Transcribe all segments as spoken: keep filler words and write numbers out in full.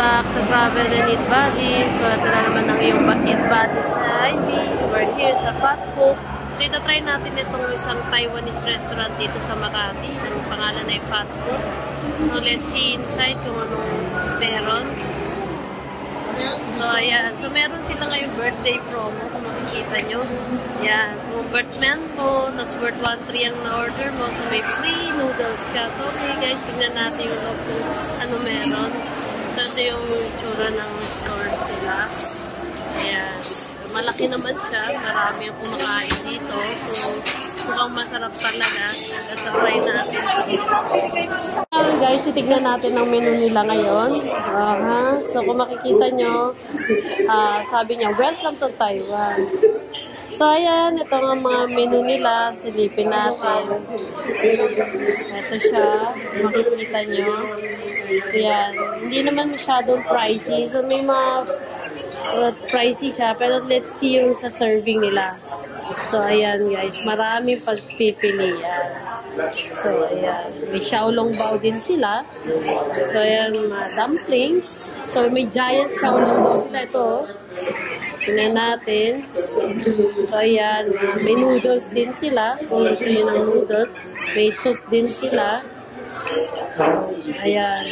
back sa Travel and Eat Buddies. So, ito na naman ang iyong Eat Buddies na I V. We're here sa Fook. So, ito try natin itong isang Taiwanese restaurant dito sa Makati. Ang pangalan ay Fook. So, let's see inside kung anong meron. So, ayan. So, meron sila ngayong birthday promo kung makikita nyo. Ayan. Kung birth month mo, tapos birth one three ang na-order mo, so may free noodles ka. So, okay guys, tignan natin yung loob kung ano meron. So, ito yung tsura ng stores nila. Ayan. Malaki naman siya. Marami ang kumakain dito. So, mukhang masarap talaga. At try natin. Ayan guys, titignan natin ang menu nila ngayon. Uh -huh. So, kung makikita nyo, uh, sabi niya, welcome to Taiwan. So, ayan, ito ang mga menu nila. Silipin natin. Ito siya. Makikita nyo. Ayan. Hindi naman masyadong pricey. So, may mga uh, pricey siya. Pero let's see yung sa serving nila. So, ayan guys. Maraming pagpipilian. So, ayan. May xiaolong bao din sila. So, ayan, mga dumplings. So, may giant xiaolong bao sila. Ito, tingnan natin. So, ayan. May noodles din sila. Kung gusto nyo ng noodles. May soup din sila. So, ayan.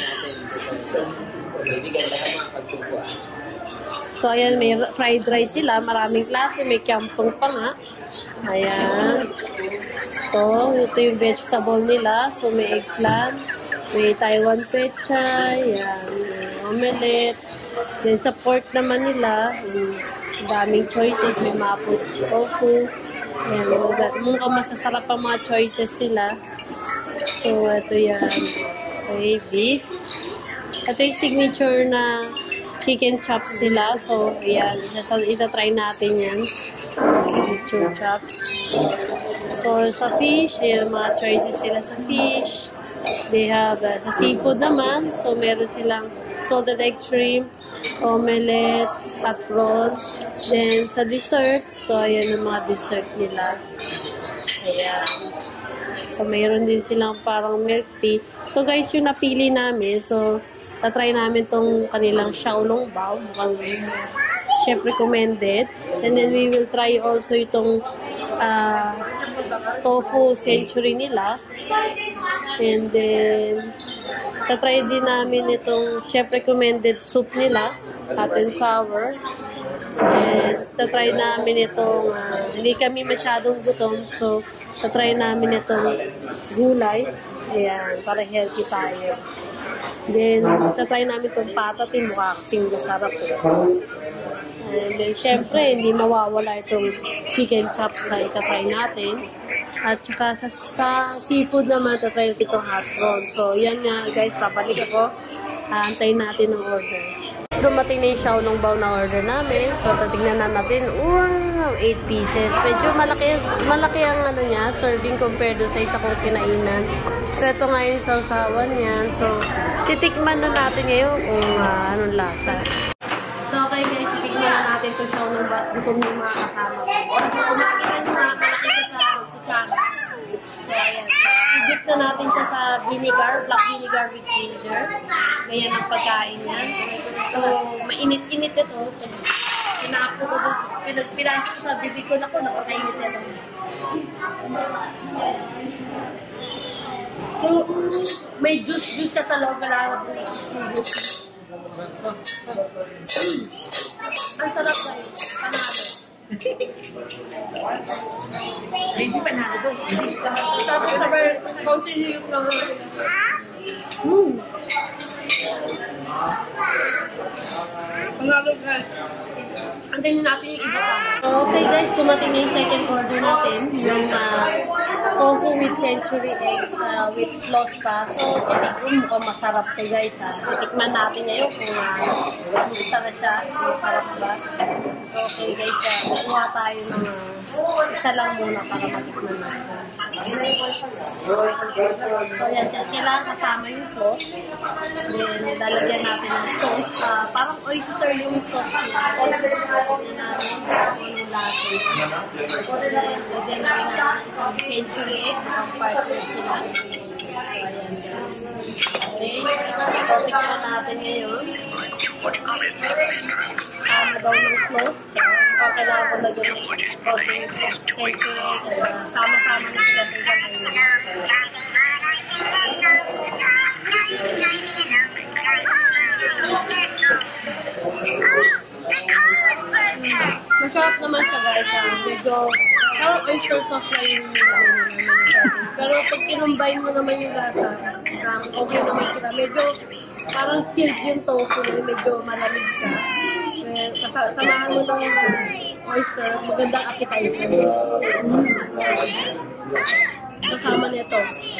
So, ayan. May fried rice sila. Maraming klase. May kyampong pa nga. Ayan. So, ito yung vegetable nila. So, may eggplant. May Taiwan pechay. Ayan. May omelette. Then, sa pork naman nila, um, daming choices. May mapo tofu. Ayan. Mukhang masasarap ang mga choices nila. So, ito yan. Okay, beef. Ito yung signature na chicken chops nila. So, ayan. Ita-try natin yan. Signature chops. So, sa fish, ayan, mga choices nila sa fish. They have, uh, sa seafood naman, so meron silang salted egg shrimp, omelette, at prawn. Then, sa dessert, so ayan ang mga dessert nila. Ayan. So, mayroon din silang parang milk tea. So, guys, yung napili namin, so, tatry namin tong kanilang xiaolong bao. Mukhang chef recommended. And then, we will try also itong uh, tofu century nila. And then, tatry din namin itong chef recommended soup nila, hot and sour. And tatry namin itong, uh, hindi kami masyadong gutom, so tatry namin itong gulay. Ayan, para healthy tayo. Then, tatry namin itong patatin, mukha kasing masarap. And then, syempre, hindi mawawala itong chicken chops na itatry natin. At saka sa, sa seafood naman, tatry natin itong hot prawn. So, yan nga guys, papalik ako. Aantayin natin ang order. Dumating na yung xiaolong bao na order namin. So, tatignan na natin. Wow! eight pieces. Medyo malaki, malaki ang ano niya, serving compared do sa isa kong kinainan. So, ito nga yung sausawan niya. So, titikman na natin ngayon kung uh, anong lasa. So, okay guys, titikman na natin ito xiaolong bao. Gutom yung mga kasama ko. So, kung makikita nyo na, nakikita sa kutsara. So, ayan. I-dip na natin siya sa vinegar, black vinegar with ginger. Ganyan ang pagkain niya. So, mainit-init ito. Pinako ko doon, pinagpinasok sa bibig ko na ko, napakainit ito. So, may juice-juice siya sa loob. Wala na juice. Ang sarap guys. Panalo. Hindi panalo doon. Tapos sabay, continue yung naman. Hmm. Panalo guys. Antayin natin yung iba pa. Okay guys, tumating na yung second order natin. Yung uh, tofu with century egg uh, with floss pa. So, titikman mukhang masarap to guys ha. Titikman natin ngayon kung uh, gusto na siya. Masarap ba? Okay guys, uh, kuha tayo ng uh, isa lang muna para matikman natin. So, yan. Kailangan kasama yung sauce. Then, lalagyan natin ng sauce. Uh, parang oyster yung sauce niya. Lagyan natin yung lasa. Lagyan natin ng isang century egg. Ang partners nila. Ayan. Okay. Tikman natin ngayon. Sama daw ng clove. So, kailangan ko lagyan ng konting century. Sama-sama na sila sa isang kainin. Masarap naman siya guys. Medyo, parang oyster sauce lang yung nilagay nila. Pero pag kinumbay mo naman yung lasa, um, okay naman siya. Medyo parang chilled yung tofu na medyo malamig siya. Eh, samahan mo ng oyster, magandang appetizer. Mm. Kasama nito.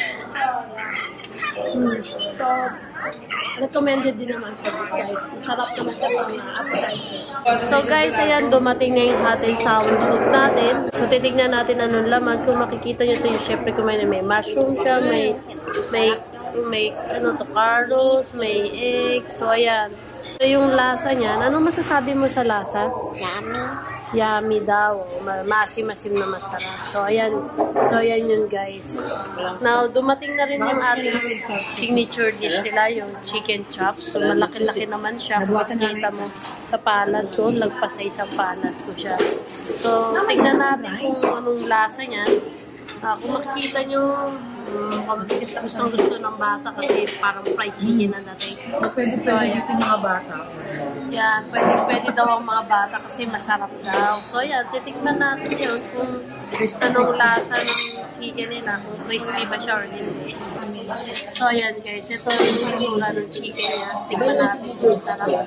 Mm. So, recommended din naman sa guys. Masarap naman siya pang appetizer. So guys, ayan, dumating na yung hot and sour soup natin. So, titignan natin anong laman. Kung makikita nyo ito yung syempre kumain na may mushroom siya, may, may, may, ano to, carrots, may egg. So, ayan. So, yung lasa niya, ano masasabi mo sa lasa? Yummy. Yummy daw. Masim-masim na masarap. So, ayan. So, ayan yun, guys. Now, dumating na rin yung ating signature dish nila, yung chicken chops. So, malaki-laki naman siya. Kung makikita mo sa palad ko, lagpas sa isang palad ko siya. So, tignan natin kung anong lasa niya. Uh, kung makikita nyo, um, gustong gusto ng bata kasi parang fried chicken na natin. Pwede pwede dito mga bata. Yan, pwede pwede daw ang mga bata kasi masarap daw. So yan, titikman natin yun kung anong lasa ng chicken nila, kung crispy ba siya or hindi. So yan guys, ito yung itsura ng chicken niya. Tignan natin kung sarap.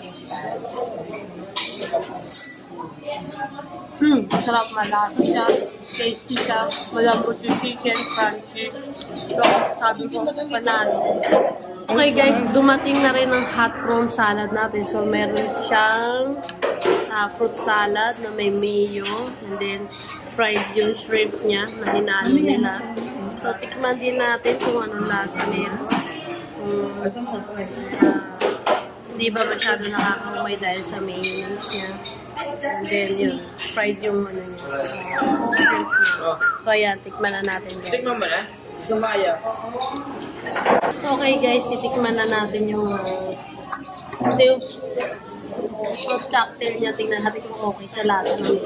Hmm, masarap, malasa siya. Tasty siya, malambot yung chicken, crunchy. So, sabi ko, panalo. Okay guys, dumating na rin ang hot prawn salad natin. So, meron siyang uh, fruit salad na may mayo. And then, fried yung shrimp niya na hinalo nila. So, tikman din natin kung anong lasa meron. Um, uh, hindi ba masyado nakakaumay dahil sa mayonnaise niya. And then yun, fried yung ano niya. Uh, so ayan, tikman na natin guys. Tikman mo na? Isang maya. So okay guys, titikman na natin yung ito yung fruit cocktail niya. Tingnan natin kung okay sa lasa ng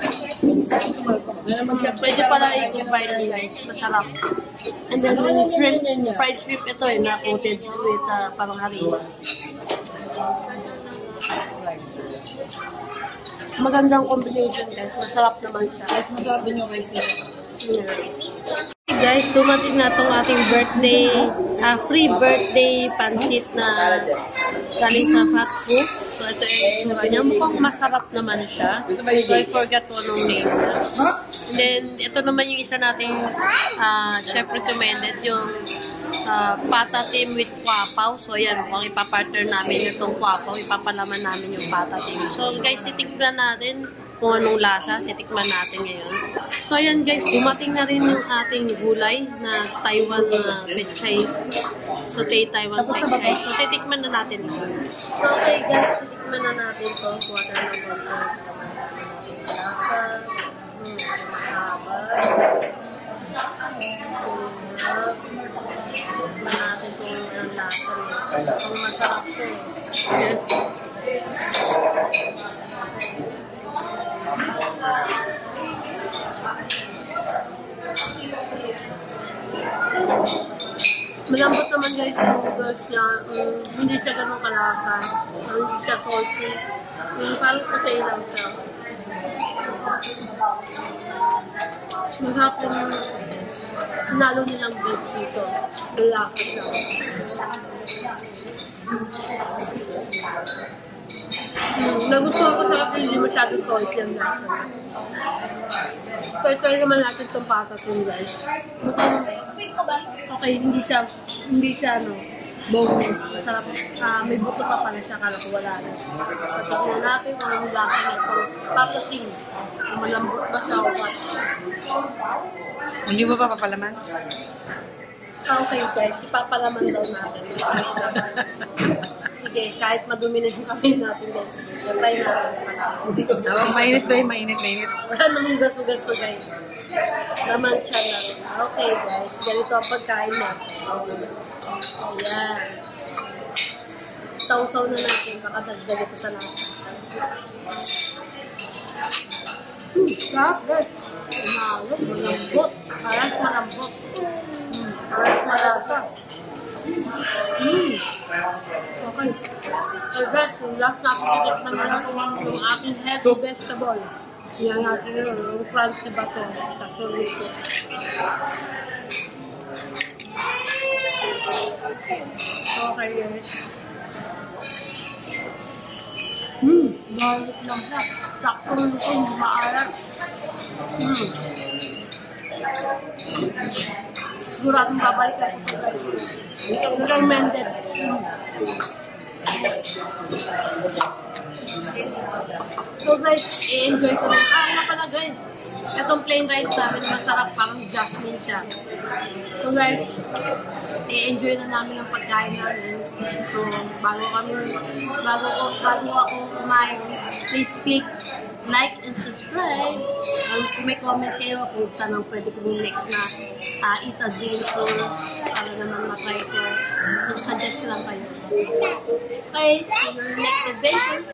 pwede pala i-combine din guys, masarap. And then yung shrimp, fried shrimp ito eh, na-coated with uh, parang harina. Magandang combination guys. Masarap naman siya. At masarap din yung rice nila. Yeah. Okay guys, dumating na itong ating birthday, uh, free birthday pansit na galing sa Fook. So ito yung itsura niya. Mukhang masarap naman siya. So I forgot to anong name niya. And then ito naman yung isa nating uh, chef recommended, yung uh, pata tim with kwapaw. So ayan, mukhang ipapartner namin itong kwapaw. Ipapalaman namin yung pata tim. So guys, titikman natin kung anong lasa. Titikman natin ngayon. So ayan guys, dumating na rin yung ating gulay na Taiwan na pechay. So tay Taiwan pechay. So titikman na natin ito. So okay guys, titikman na natin ito. Water na water. Lasa. Hmm, haba. Titikman natin kung anong lasa niya. Kung masarap ito eh. Malambot naman guys yung noodles niya. Um, hindi siya ganun kalasa. Um, hindi siya salty. Um, parang sa lang siya. Masarap yung nalo nilang beef dito. Malaki siya. Hmm, nagustuhan ko sa kapag hindi masyado salty ang lasa. So, try naman natin itong patatin guys. Okay, hindi siya, hindi siya, ano, boneless. Masarap. Uh, may buto pa pala siya, kala ko wala na. Patatin natin kung anong lasa niya itong patatin. Kung malambot ba siya o what. Hindi mo pa papalaman? Okay guys, ipapalaman daw natin. Sige, kahit madumi na yung kamay natin guys. Try natin. Tawag mainit ba yung mainit, mainit? Wala namang gaso-gaso guys. Naman siya na. Okay guys, ganito ang pagkain natin. Ayan. Sausaw na natin. Baka dagdag ito sa lasa. Hmm, sarap guys. Malambot, malambot. Parang malambot. Hmm, parang malasa. Hmm. Okay. So guys, yung last na pipilit na ngayon, yung aking healthy vegetable. Yan natin yun, yung crunchy bato. Tapos ito. Okay guys. Hmm, balik lang siya. Sakto rin ito, maalat. Hmm. Siguradong babalik ka ito guys. Recommended. Hmm. So guys, i-enjoy ko rin. Ah, nga pala guys. Itong plain rice namin, masarap, parang jasmine siya. So guys, i-enjoy na namin ang pagkain namin. So, bago kami, bago ko, bago ako kumain, please click like and subscribe. Um, kung may comment kayo kung saan ang pwede kong next na uh, eat adventure para naman matry ko, suggest lang kayo. Okay, see you in the next adventure.